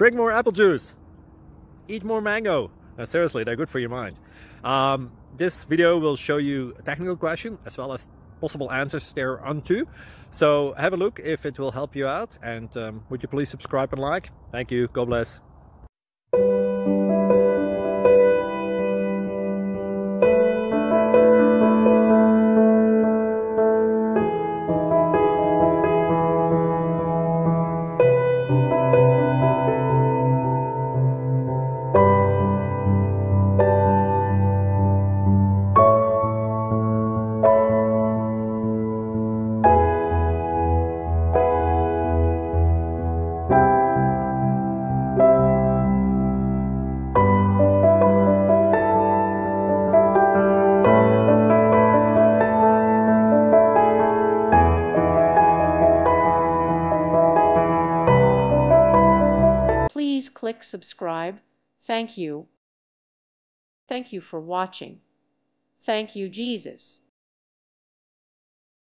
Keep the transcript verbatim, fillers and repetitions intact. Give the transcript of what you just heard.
drink more apple juice, eat more mango. No, seriously, they're good for your mind. Um, this video will show you a technical question as well as possible answers thereunto. So have a look if it will help you out, and um, would you please subscribe and like? Thank you. God bless. Please click subscribe. Thank you. Thank you for watching. Thank you, Jesus.